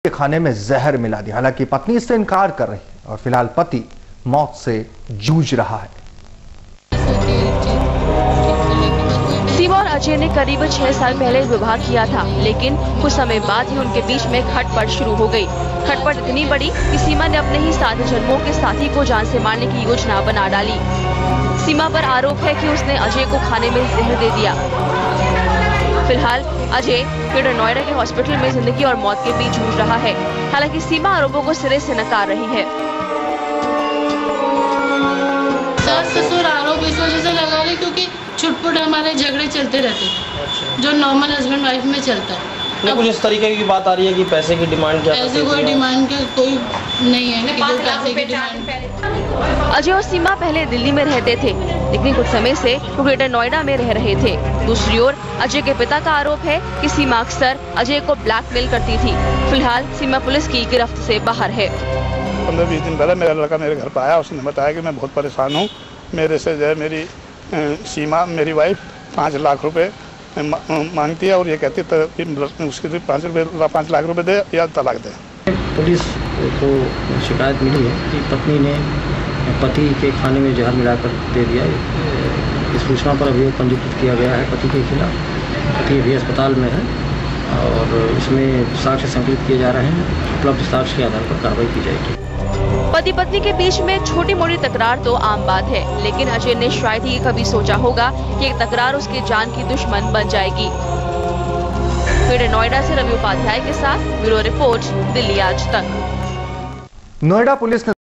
के खाने में जहर मिला दिया। हालांकि पत्नी इससे इनकार कर रही है और फिलहाल पति मौत से जूझ रहा है। सीमा और अजय ने करीब 6 साल पहले विवाह किया था, लेकिन कुछ समय बाद ही उनके बीच में खटपट शुरू हो गई। खटपट इतनी बड़ी कि सीमा ने अपने ही 7 जन्मों के साथी को जान से मारने की योजना बना डाली। सीमा पर आरोप है कि उसने अजय को खाने में जहर दे दिया। फिलहाल अजय ग्रेटर नोएडा के हॉस्पिटल में जिंदगी और मौत के बीच जूझ रहा है। हालांकि सीमा आरोपों को सिरे से नकार रही है। सास ससुर आरोप इस वजह से लगा रहे क्योंकि छुटपुट हमारे झगड़े चलते रहते, जो नॉर्मल हस्बैंड वाइफ में चलता है। कुछ इस तरीके की बात आ रही है कि पैसे की डिमांड क्या? ऐसे कोई डिमांड का कोई नहीं है कि जो पैसे की डिमांड। अजय और सीमा पहले दिल्ली में रहते थे, लेकिन कुछ समय से वो ग्रेटर नोएडा में रह रहे थे। दूसरी ओर अजय के पिता का आरोप है कि सीमा अक्सर अजय को ब्लैकमेल करती थी। फिलहाल सीमा पुलिस की गिरफ्त से बाहर है। 15-20 दिन पहले मेरा लड़का मेरे घर पर आया। उसने बताया कि मैं बहुत परेशान हूँ, मेरे से जो है मेरी सीमा मेरी वाइफ 5 लाख रुपए मांगती है और ये कहती है उसके 5 लाख रुपए दे या तलाक दे। पुलिस को शिकायत मिली है कि पत्नी ने पति के खाने में जहर मिलाकर दे दिया। इस सूचना पर अभियोग पंजीकृत किया गया है पति के खिलाफ। पति अभी अस्पताल में है और इसमें साक्ष्य संकलित किए जा रहे हैं। उपलब्ध साक्ष्य के आधार पर कार्रवाई की जाएगी। पति पत्नी के बीच में छोटी मोटी तकरार तो आम बात है, लेकिन अजय ने शायद ही कभी सोचा होगा कि एक तकरार उसकी जान की दुश्मन बन जाएगी। ग्रेटर नोएडा से रवि उपाध्याय के साथ ब्यूरो रिपोर्ट, दिल्ली आज तक। नोएडा पुलिस ने